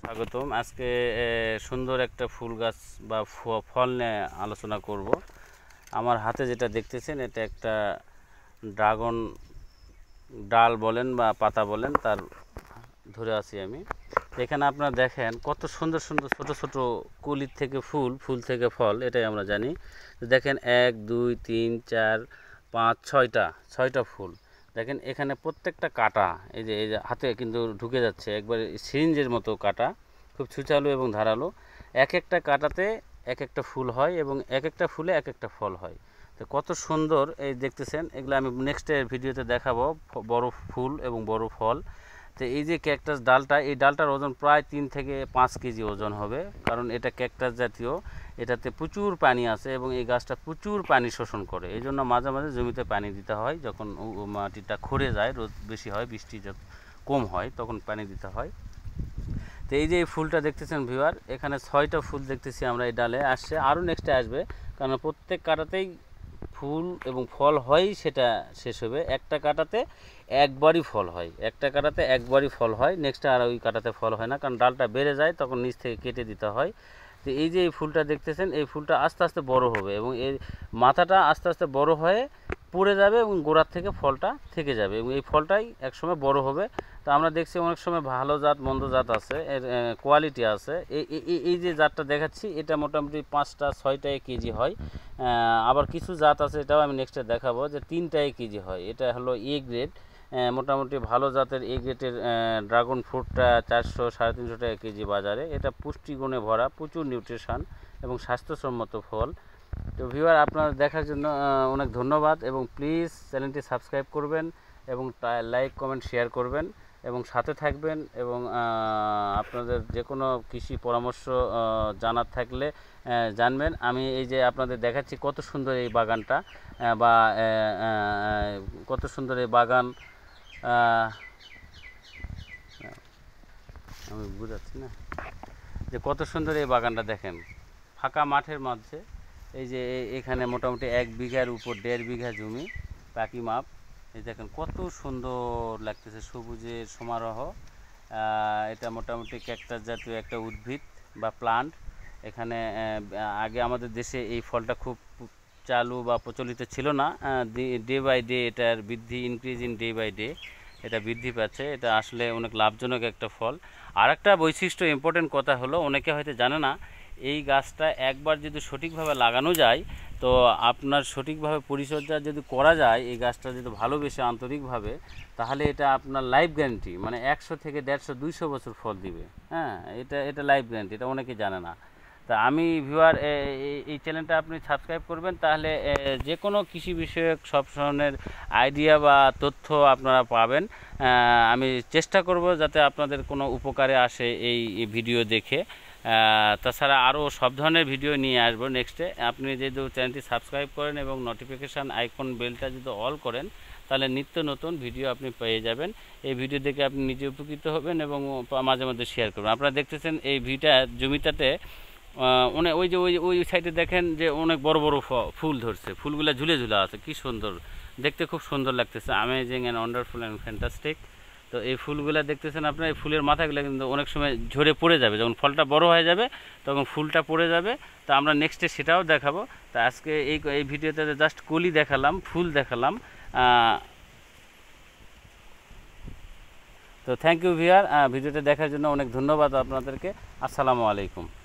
স্বাগতম। আজকে সুন্দর একটা ফুল গাছ বা ফল নিয়ে আলোচনা করব। আমার হাতে যেটা দেখতেছেন এটা একটা ড্রাগন ডাল বলেন বা পাতা বলেন, তার ধরে আছি আমি। এখানে আপনারা দেখেন কত সুন্দর সুন্দর ছোট ছোট কলির থেকে ফুল, ফুল থেকে ফল, এটাই আমরা জানি। দেখেন 1 2 3 4 5 6টা ফুল। দেখেন এখানে প্রত্যেকটা কাটা, এই যে হাতে কিন্তু ঢুকে যাচ্ছে, একবার সিরিঞ্জের মতো কাটা, খুব ছুচালো এবং ধারালো। এক একটা কাটাতে এক একটা ফুল হয় এবং এক একটা ফুলে এক একটা ফল হয়। তো কত সুন্দর এই দেখতেছেন, এগুলো আমি নেক্সটের ভিডিওতে দেখাবো, বড় ফুল এবং বড় ফল। তো এই যে ক্যাকটাস ডালটা, এই ডালটার ওজন প্রায় 3 থেকে 5 কেজি ওজন হবে, কারণ এটা ক্যাকটাস জাতীয়, এটাতে প্রচুর পানি আছে এবং এই গাছটা প্রচুর পানি শোষণ করে। এই জন্য মাঝে মাঝে জমিতে পানি দিতে হয়, যখন মাটিটা খড়ে যায়, রোদ বেশি হয়, বৃষ্টি কম হয়, তখন পানি দিতে হয়। তো এই যে এই ফুলটা দেখতেছেন ভিউয়ার, এখানে 6টা ফুল দেখতেছি আমরা এই ডালে, আসছে আরও নেক্সটে আসবে, কারণ প্রত্যেক কাটাতেই ফুল এবং ফল হয়, সেটা শেষ হবে। একটা কাটাতে একবারই ফল হয়, একটা কাটাতে একবারই ফল হয়, নেক্সটে আর ওই কাটাতে ফল হয় না, কারণ ডালটা বেড়ে যায়, তখন নিচ থেকে কেটে দিতে হয়। তো এই যে এই ফুলটা দেখতেছেন, এই ফুলটা আস্তে আস্তে বড় হবে এবং এর মাথাটা আস্তে আস্তে বড় হয়ে পড়ে যাবে এবং গোড়ার থেকে ফলটা থেকে যাবে এবং এই ফলটাই একসময় বড় হবে। তো আমরা দেখছি অনেক সময় ভালো জাত মন্দ জাত আছে, এর কোয়ালিটি আছে। এই যে জাতটা দেখাচ্ছি, এটা মোটামুটি 5টা 6টায় কেজি হয়। আবার কিছু জাত আছে, এটাও আমি নেক্সটে দেখাবো, যে 3টায় কেজি হয়। এটা হলো এ গ্রেড, মোটামুটি ভালো জাতের এ গ্রেডের ড্রাগন ফ্রুটটা 400 350 টাকা কেজি বাজারে। এটা পুষ্টিগুণে ভরা, প্রচুর নিউট্রিশন এবং স্বাস্থ্যসম্মত ফল। তো ভিউয়ার, আপনারা দেখার জন্য অনেক ধন্যবাদ এবং প্লিজ চ্যানেলটি সাবস্ক্রাইব করবেন এবং লাইক কমেন্ট শেয়ার করবেন এবং সাথে থাকবেন। এবং আপনাদের যে কোনো কৃষি পরামর্শ জানার থাকলে জানবেন। আমি এই যে আপনাদের দেখাচ্ছি কত সুন্দর এই বাগানটা, বা কত সুন্দর এই বাগান, আমি বুঝাচ্ছি না যে কত সুন্দর এই বাগানটা। দেখেন ফাঁকা মাঠের মধ্যে, এই যে এখানে মোটামুটি 1 বিঘার উপর 1.5 বিঘা জমি, বাকি মাপ। এই দেখেন কত সুন্দর লাগতেছে, সবুজের সমারোহ। এটা মোটামুটি ক্যাকটাস জাতীয় একটা উদ্ভিদ বা প্লান্ট। এখানে আগে আমাদের দেশে এই ফলটা খুব চালু বা প্রচলিত ছিল না। ডে বাই ডে এটার বৃদ্ধি, increase in day by day এটা বৃদ্ধি পাচ্ছে। এটা আসলে অনেক লাভজনক একটা ফল। আর একটা বৈশিষ্ট্য, ইম্পর্টেন্ট কথা হলো, অনেকে হয়তো জানে না, এই গাছটা একবার যদি সঠিকভাবে লাগানো যায়, তো আপনার সঠিকভাবে পরিচর্যা যদি করা যায়, এই গাছটা যদি ভালোবেসে আন্তরিকভাবে, তাহলে এটা আপনার লাইফ গ্যারান্টি, মানে 100 থেকে 150 200 বছর ফল দিবে। হ্যাঁ, এটা লাইফ গ্যারান্টি, এটা অনেকে জানে না। তা আমি ভিউয়ার, এই চ্যানেলটা আপনি সাবস্ক্রাইব করবেন, তাহলে যে কোনো কৃষি বিষয়ক সব ধরনের আইডিয়া বা তথ্য আপনারা পাবেন। আমি চেষ্টা করব যাতে আপনাদের কোনো উপকারে আসে এই ভিডিও দেখে। তাছাড়া আরও সব ধরনের ভিডিও নিয়ে আসবো নেক্সটে। আপনি যদি চ্যানেলটি সাবস্ক্রাইব করেন এবং নোটিফিকেশান আইকন বেলটা যদি অল করেন, তাহলে নিত্য নতুন ভিডিও আপনি পেয়ে যাবেন। এই ভিডিও দেখে আপনি নিজে উপকৃত হবেন এবং মাঝে মধ্যে শেয়ার করবেন। আপনারা দেখতেছেন এই জমিটাতে অনেক, ওই যে ওই সাইডে দেখেন যে অনেক বড় বড় ফুল ধরছে, ফুলগুলো ঝুলে ঝুলে আছে, কি সুন্দর দেখতে, খুব সুন্দর লাগতেছে, amazing and wonderful and fantastic. তো এই ফুলগুলো দেখতেছেন আপনার, এই ফুলের মাথাগুলো কিন্তু অনেক সময় ঝরে পড়ে যাবে, যখন ফলটা বড় হয়ে যাবে তখন ফুলটা পড়ে যাবে। তো আমরা নেক্সটে সেটাও দেখাবো। তো আজকে এই ভিডিওতে জাস্ট কলি দেখালাম, ফুল দেখালাম। তো থ্যাংক ইউ ভিউয়ার, ভিডিওটা দেখার জন্য অনেক ধন্যবাদ আপনাদেরকে। আসসালামু আলাইকুম।